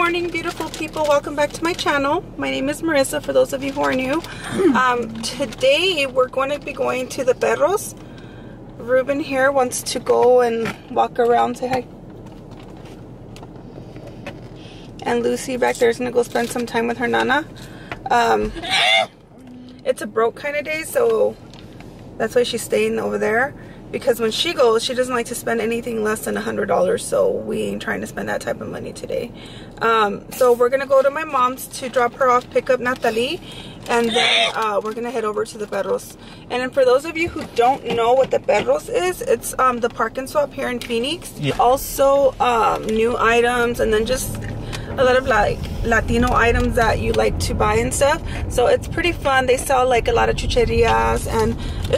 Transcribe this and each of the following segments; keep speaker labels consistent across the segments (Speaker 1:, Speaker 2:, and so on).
Speaker 1: morning, beautiful people. Welcome back to my channel. My name is Marissa, for those of you who are new. Today we're going to be going to the Perros. Ruben here wants to go and walk around, say hi. And Lucy back there is going to go spend some time with her Nana. It's a broke kind of day, so that's why she's staying over there. Because when she goes, she doesn't like to spend anything less than $100, so we ain't trying to spend that type of money today. So we're gonna go to my mom's to drop her off, pick up Natalie, and then we're gonna head over to the Perros. And then for those of you who don't know what the Perros is, it's the park and swap here in Phoenix. Yeah. Also new items, and then just a lot of like Latino items that you like to buy and stuff. So it's pretty fun. They sell like a lot of chucherias and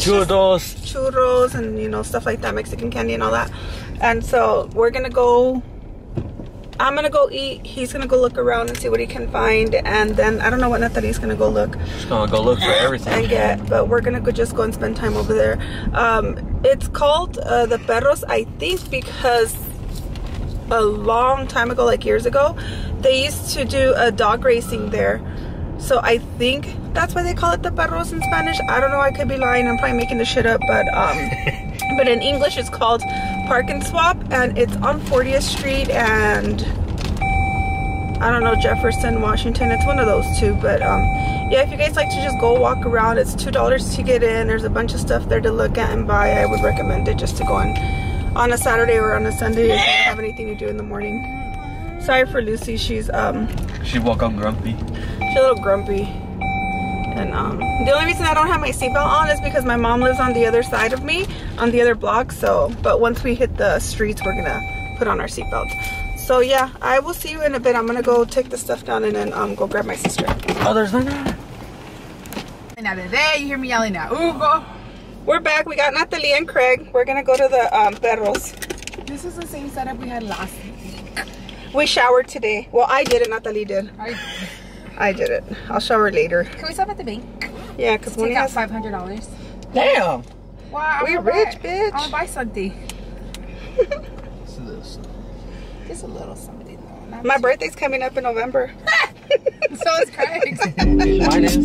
Speaker 1: churros and, you know, stuff like that, Mexican candy and all that. And so we're gonna go, I'm gonna go eat, he's gonna go look around and see what he can find, and then I don't know what Natalie's gonna go look.
Speaker 2: She's gonna go look for everything
Speaker 1: and get, but we're gonna go just go and spend time over there. It's called the Perros, I think, because a long time ago, like years ago, they used to do a dog racing there. So I think that's why they call it the Perros in Spanish. I don't know, I could be lying, I'm probably making this shit up, but in English it's called Park and Swap, and it's on 40th Street and I don't know, Jefferson, Washington. It's one of those two. But yeah, if you guys like to just go walk around, it's $2 to get in. There's a bunch of stuff there to look at and buy. I would recommend it just to go on a Saturday or on a Sunday if you don't have anything to do in the morning. Sorry for Lucy, she woke up grumpy. She's a little grumpy. And the only reason I don't have my seatbelt on is because my mom lives on the other side of me, on the other block. So, but once we hit the streets, we're gonna put on our seatbelts. So yeah, I will see you in a bit. I'm gonna go take the stuff down and then go grab my sister.
Speaker 2: Oh, there's Nana.
Speaker 3: Now today you hear me yelling at Hugo.
Speaker 1: We're back. We got Natalie and Craig. We're gonna go to the Perros.
Speaker 3: This is the same setup we had last week.
Speaker 1: We showered today. Well, I did it. Natalie did. I did it. I'll shower later.
Speaker 3: Can we stop at the bank?
Speaker 1: Yeah, because
Speaker 3: we got $500.
Speaker 2: Damn.
Speaker 3: Wow.
Speaker 1: We rich, bitch.
Speaker 3: I want to buy something. Just a little something though.
Speaker 1: My birthday's coming up in November.
Speaker 3: So is Craig's.
Speaker 2: Mine is.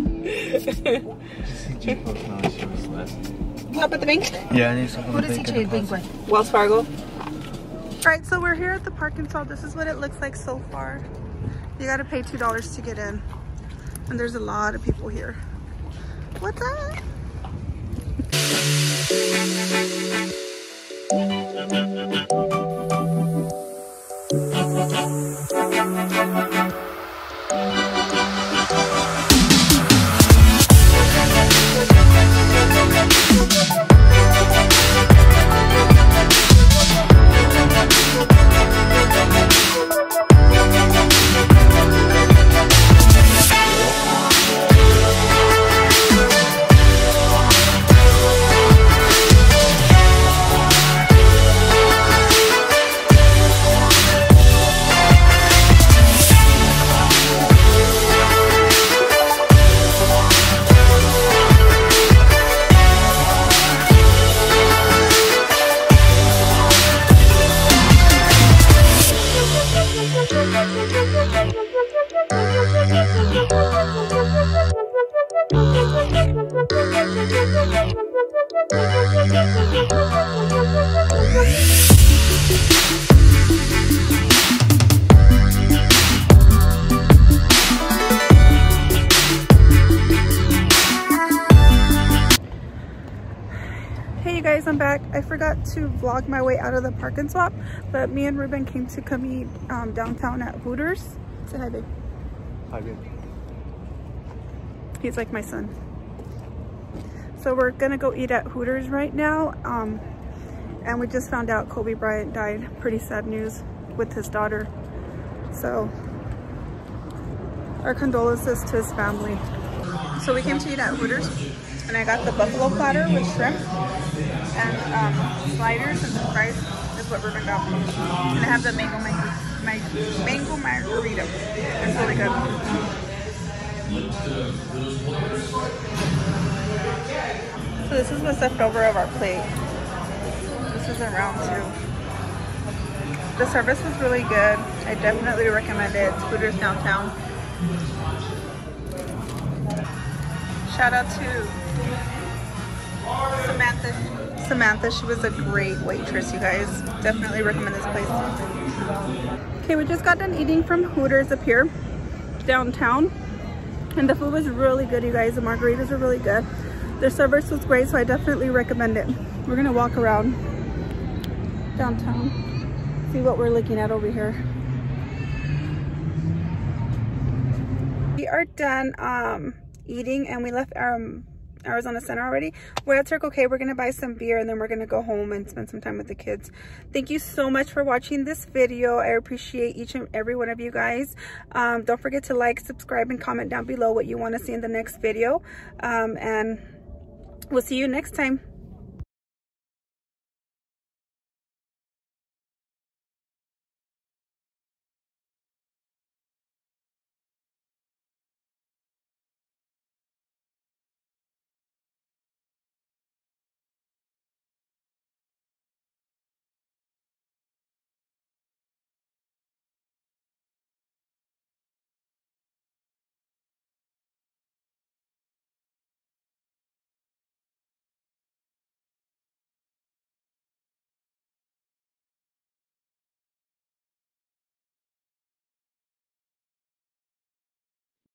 Speaker 1: Up at the bank?
Speaker 2: Yeah, I need something.
Speaker 3: Who does he trade bank with?
Speaker 1: Wells Fargo. Alright, so we're here at the park and swap. This is what it looks like so far. You gotta pay $2 to get in. And there's a lot of people here. What's up? Hey you guys, I'm back. I forgot to vlog my way out of the park and swap, but me and Ruben came to come eat downtown at Hooters. Say hi, babe.
Speaker 2: Hi, babe.
Speaker 1: He's like my son. So we're gonna go eat at Hooters right now. And we just found out Kobe Bryant died. Pretty sad news with his daughter. So our condolences to his family. So we came to eat at Hooters, and I got the buffalo platter with shrimp and sliders, and some fries is what Ruben got. And I have the mango margarita. It's really good. So this is what's left over of our plate. This is a round two. The service was really good. I definitely recommend it. It's Hooters downtown. Shout out to Samantha. She was a great waitress, you guys. Definitely recommend this place. Okay, we just got done eating from Hooters up here downtown, and the food was really good, you guys. The margaritas were really good. Their service was great, so I definitely recommend it. We're gonna walk around downtown, see what we're looking at over here. We are done eating, and we left Arizona Center already. We're at Circle K. We're gonna buy some beer, and then we're gonna go home and spend some time with the kids. Thank you so much for watching this video. I appreciate each and every one of you guys. Don't forget to like, subscribe, and comment down below what you want to see in the next video, and we'll see you next time.